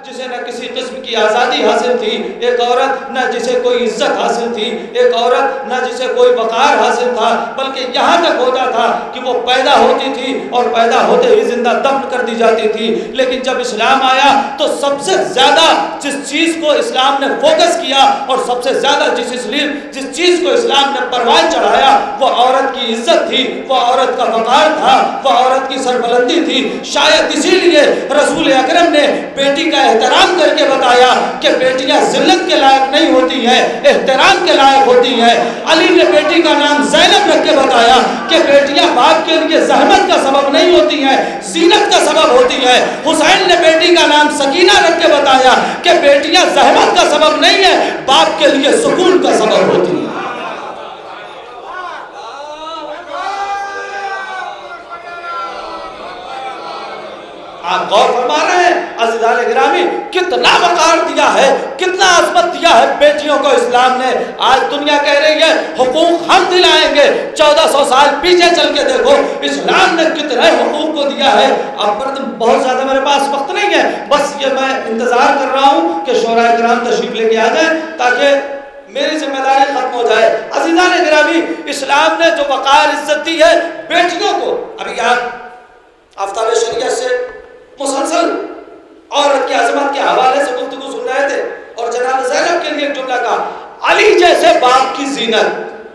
جسے نہ کسی قسم کی آزادی حاصل تھی، ایک عورت نہ جسے کوئی عزت حاصل تھی، ایک عورت نہ جسے کوئی وقار حاصل تھا، بلکہ یہاں تک ہوتا تھا کہ وہ پیدا ہوتی تھی اور پیدا ہوتے ہی زندہ دفن کر دی جاتی تھی۔ لیکن جب اسلام آیا تو سب سے زیادہ جس چیز کو اسلام نے فوکس کیا اور سب سے زیادہ جس چیز کو اسلام نے پروان چڑھایا وہ عورت کی عزت تھی، وہ عورت کا وقار تھا، وہ عورت کی سربلندی تھی۔ شاید اسی لیے رسول اکرم نے بیٹی کا احترام کر کے بتایا کہ بیٹیاں ذلت کے لائق نہیں ہوتی ہیں، احترام کے لائق ہوتی ہیں۔ علی نے بیٹی کا نام زینب رکھ کے بتایا کہ بیٹیاں باپ کے لیے زحمت کا سبب نہیں ہوتی ہیں، زینت کا سبب ہوتی ہے۔ حسین نے بیٹی کا نام سکینہ رکھ کے بتایا کہ بیٹیاں زحمت کا سبب نہیں ہے، باپ کے لیے سکون کا سبب ہوتی ہیں۔ آپ غور فرما رہے ہیں عزیزان گرامی، کتنا وقار دیا ہے، کتنا عظمت دیا ہے بیٹیوں کو اسلام نے۔ آج دنیا کہہ رہی ہے حقوق ہم دلائیں گے، 1400 سال پیچھے چل کے دیکھو اسلام نے کتنے حقوق کو دیا ہے۔ اب پر بہت زیادہ میرے پاس وقت نہیں ہے، بس یہ میں انتظار کر رہا ہوں کہ شورا کرام تشریف لے کے آ جائیں تاکہ میری ذمہ داری ختم ہو جائے۔ عزیزان گرامی، اسلام نے جو وقار عزت دی ہے بیٹیوں کو، ابھی آپ آفتاب شریعت سے مسلسل عورت کی عظمت کے حوالے سے گفتگو سن رہے تھے اور جناب زینب کے لیے ایک جملہ کہا، علی جیسے باپ کی زینت۔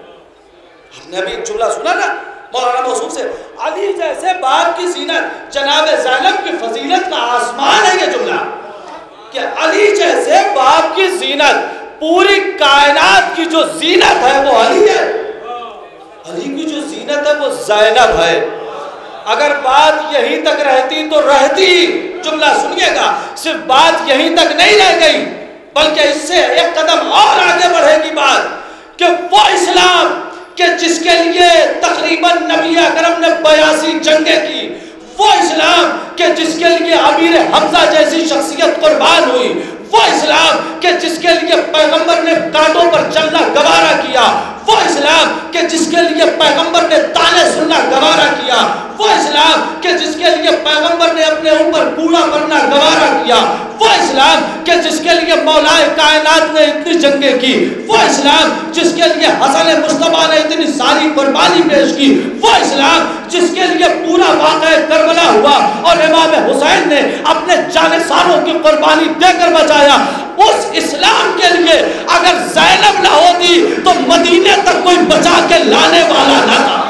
ہم نے ابھی ایک جملہ سنا نا مولانا موصوف سے، علی جیسے باپ کی زینت۔ جناب زینب کی فضیلت کا آسمان ہے یہ جملہ کہ علی جیسے باپ کی زینت۔ پوری کائنات کی جو زینت ہے وہ علی ہے، علی کی جو زینت ہے وہ زینب ہے۔ اگر بات یہیں تک رہتی تو رہتی، جملہ سنیے گا، صرف بات یہیں تک نہیں رہ گئی بلکہ اس سے ایک قدم اور آگے بڑھے گی بات کہ وہ اسلام کہ جس کے لیے تقریباً نبی اکرم نے 82 جنگیں کی، وہ اسلام کہ جس کے لیے امیر حمزہ جیسی شخصیت قربان ہوئی، وہ اسلام کہ جس کے لیے پیغمبر نے کانٹوں پر چلنا گوارا کیا، وہ اسلام کہ جس کے لیے پیغمبر نے تانے سننا گوارا کیا، وہ اسلام کہ جس کے لیے پیغمبر نے اپنے اوپر کوڑا کرنا گوارا کیا، وہ اسلام کہ جس کے لیے مولا کائنات نے اتنی جنگیں کی، وہ اسلام جس کے لیے حسن مصطفیٰ نے اتنی ساری قربانی پیش کی، وہ اسلام جس کے لیے پورا واقعہ کربلا ہوا اور امام حسین نے اپنے جانثاروں کی قربانی دے کر بچایا، اس اسلام کے لیے اگر زینب نہ ہوتی تو مدینے تک کوئی بچا کے لانے والا نہ تھا،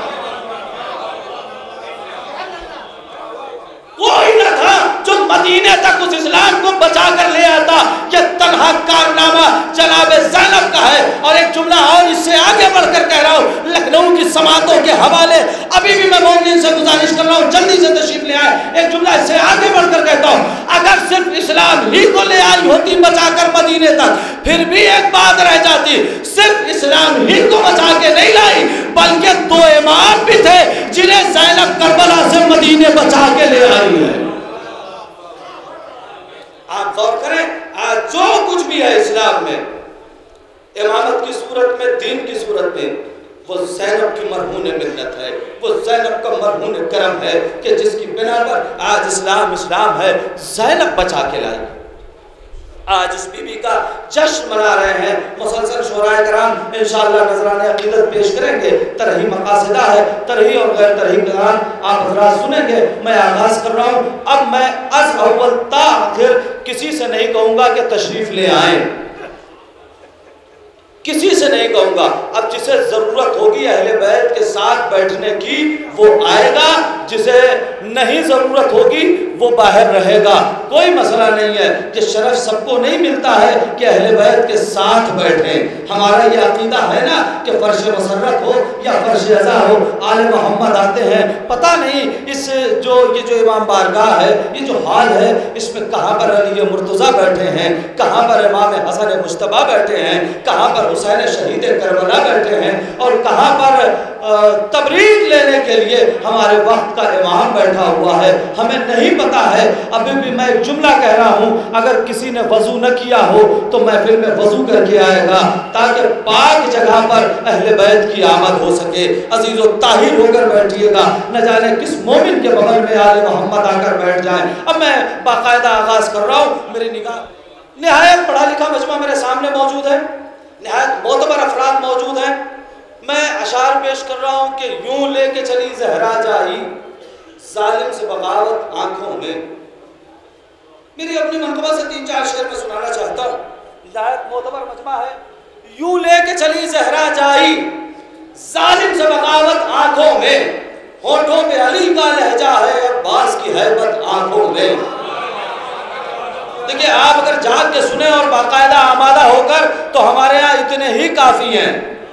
کوئی نہ تھا جو مدینے تک اس اسلام کو بچا کر لے آتا۔ یہ تنہا کارنامہ جناب زینب کا ہے۔ اور ایک جملہ اور اس سے آگے بڑھ کر کہہ رہا ہوں، لکھنؤ کی سماعتوں کے حوالے ابھی بھی میں مومنین سے گزارش کر رہا ہوں جلدی سے تشریف لے آئے۔ ایک جملہ اس سے آگے بڑھ کر کہتا ہوں، اگر صرف اسلام ہی کو لے آئی ہوتی بچا کر مدینے تک پھر بھی ایک بات رہ جاتی، صرف اسلام ہی کو بچا کے نہیں لائی بلکہ 2 امام بھی تھے جنہیں زینب کربلا سے مدینے بچا کے لے آئی ہے۔ آپ غور کریں، آج جو کچھ بھی ہے اسلام میں امامت کی صورت میں، دین کی صورت میں، وہ زینب کی مرہون منت ہے، وہ زینب کا مرہون کرم ہے کہ جس کی بنا پر آج اسلام ہے۔ زینب بچا کے لائی۔ آج اس بی بی کا جشن منا رہے ہیں، مسلسل شورائے کرام انشاءاللہ نذران عقیدت پیش کریں گے۔ ترہی مقاصدہ ہے، ترہی اور غیر ترہی کلام آپ حضرات سنیں گے۔ میں آغاز کر رہا ہوں، اب میں از اول تا آخر کسی سے نہیں کہوں گا کہ تشریف لے آئیں، کسی سے نہیں کہوں گا۔ اب جسے ضرورت ہوگی اہل بیت کے ساتھ بیٹھنے کی وہ آئے گا، جسے نہیں ضرورت ہوگی وہ باہر رہے گا، کوئی مسئلہ نہیں ہے۔ یہ شرف سب کو نہیں ملتا ہے کہ اہل بیت کے ساتھ بیٹھیں۔ ہمارا یہ عقیدہ ہے نا کہ فرش مسرت ہو یا فرش عزا ہو، آل محمد آتے ہیں، پتہ نہیں یہ جو امام بارگاہ ہے، یہ جو حال ہے، اس میں کہاں پر علی مرتضیٰ بیٹھے ہیں، کہاں پر امام حسن مجتبیٰ بیٹھے ہیں، کہاں پر حسین شہید کربلا بیٹھے ہیں، اور کہاں پر تبریک لینے کے لیے ہمارے وقت کا امام بیٹھا ہوا ہے، ہمیں نہیں پتا ہے۔ ابھی بھی میں ایک جملہ کہہ رہا ہوں، اگر کسی نے وضو نہ کیا ہو تو محفل میں وضو کر کے آئے گا تاکہ پاک جگہ پر اہل بیت کی آمد ہو سکے، عزیز و طاہر ہو کر بیٹھیے گا، نہ جانے کس مومن کے بغل میں آل محمد آ کر بیٹھ جائیں۔ اب میں باقاعدہ آغاز کر رہا ہوں، میری نگاہ نہایت پڑھا لکھا مجمع میرے سامنے موجود ہے، نہایت معتبر افراد موجود ہیں. میں اشعار پیش کر رہا ہوں کہ یوں لے کے چلی زہرا جائی ظالم سے بغاوت آنکھوں میں. میری اپنی منقبہ سے 3-4 شعر میں سنانا چاہتا ہوں. نہایت معتبر مجمع ہے. یوں لے کے چلی زہرا جائی ظالم سے بغاوت آنکھوں میں، ہونٹوں پہ علی کا لہجہ ہے عباس کی ہیبت آنکھوں میں. دیکھیں آپ اگر جاگ کے سنیں اور باقاعدہ آمادہ ہو کر تو ہمارے ہاں اتنے ہی کافی ہیں.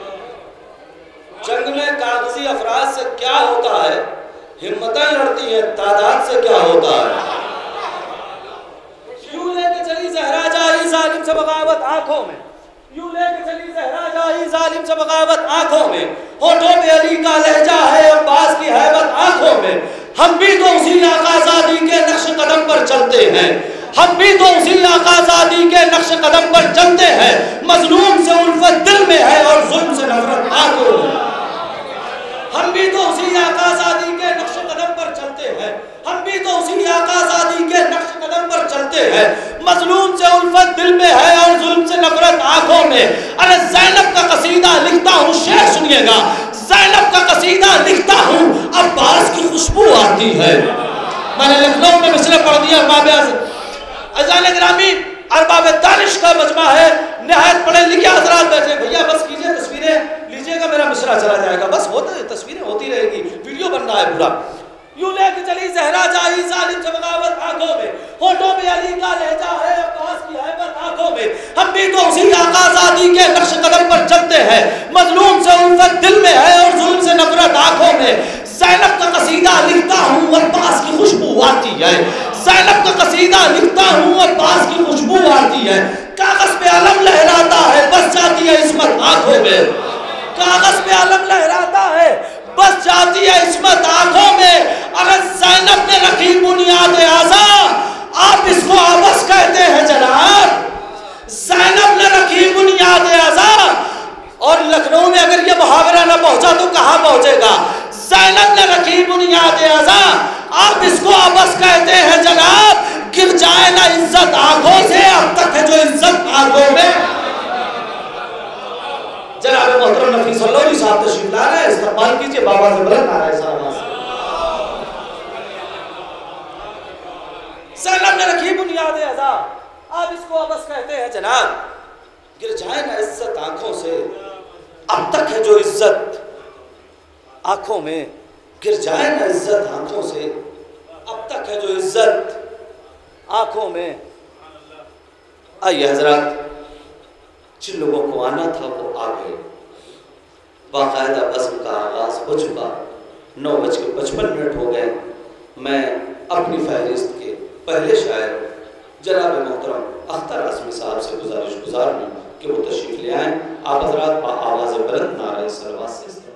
جنگ میں کاغذی افراد سے کیا ہوتا ہے، ہمتیں لڑتی ہیں تعداد سے کیا ہوتا ہے. یوں لے کے چلی زہرا جائی ظالم سے بغاوت آنکھوں میں، یوں لے کے چلی زہرا جائی ظالم سے بغاوت آنکھوں میں، ہونٹوں پہ علی کا لہجہ ہے عباس کی ہیبت آنکھوں میں. ہم بھی تو اسی آقا زادی کے نقش قدم پر چلتے ہیں، ہم بھی تو اسی آقا زادی کے نقش قدم پر چلتے ہیں. مظلوم سے الفت دل میں ہے اور ظلم سے نفرت آنکھوں میں. ہم بھی تو اسی آقا زادی کے نقش قدم پر چلتے ہیں، ہم بھی تو اسی آقا زادی کے نقش قدم پر چلتے ہیں. مظلوم سے الفت دل میں ہے اور ظلم سے نفرت آنکھوں میں. ارے زینب کا قصیدہ لکھتا ہوں، شعر سنیے گا. زینب کا قصیدہ لکھتا ہوں، عباس کی خوشبو آتی ہے. میں نے لکھنؤ میں مصرع پڑھ دیا. عزیزان گرامی ارباب دانش کا مجمع ہے، نہایت پڑھے لکھے حضرات بیٹھے. بھیا بس کیجئے، تصویریں لیجئے گا، میرا مصرع چلا جائے گا. بس ہوتا ہے، تصویریں ہوتی رہے گی، ویڈیو بن رہا ہے پورا. یوں لے کے چلی زہرا جائی ظالم سے بغاوت آنکھوں میں، ہونٹوں پہ علی کا لہجہ ہے عباس کی ہیبت آنکھوں میں. ہم بھی تو اسی آقا زادی کے نقش قدم پر چلتے ہیں. مظلوم سے الفت دل میں ہے اور ظلم سے نفرت آنکھوں میں. زینب کا قصیدہ لکھتا ہوں، عباس کی خوشبو آتی ہے. زینب کا قصیدہ لکھتا ہوں، عباس کی خوشبو آتی ہے. کاغذ پہ علم لہراتا ہے، بس جاتی ہے عصمت آنکھوں میں. کاغذ پہ علم لہراتا ہے، بس جاتی ہے عصمت آنکھوں میں. اگر زینب نے رکھی بنیاد اعضا، آپ اس کو عبث کہتے ہیں جناب. زینب نے رکھی بنیاد اعضا، اور لکھنؤ میں اگر یہ محاورہ نہ پہنچا تو کہاں پہنچے گا. زینب نے رکھی بنیاد اعضا، آپ اس کو عبث کہتے ہیں جناب. گر جائے نا عزت آنکھوں سے، اب تک ہے جو عزت آنکھوں میں. جناب محترم نفیس اللوری صاحب تشریف لا رہے ہیں، استقبال کیجئے. بابا سے بلند آ رہا ہے سلام. زینب نے رکھی بنیاد اعضا، آپ اس کو عبث کہتے ہیں جناب. گر جائے نا عزت آنکھوں سے، اب تک ہے جو عزت آنکھوں میں. گر جائے نا عزت آنکھوں سے، اب تک ہے جو عزت آنکھوں میں. آئیے حضرات، جن لوگوں کو آنا تھا وہ آ گئے. باقاعدہ بزم کا آغاز ہو چکا. 9:55 ہو گئے. میں اپنی فہرست کے پہلے شاعر جناب محترم اختر اعظمی صاحب سے گزارش گزار ہوں کہ وہ تشریف لے آئیں. آپ حضرات آواز بلند نعرہ صلوات سے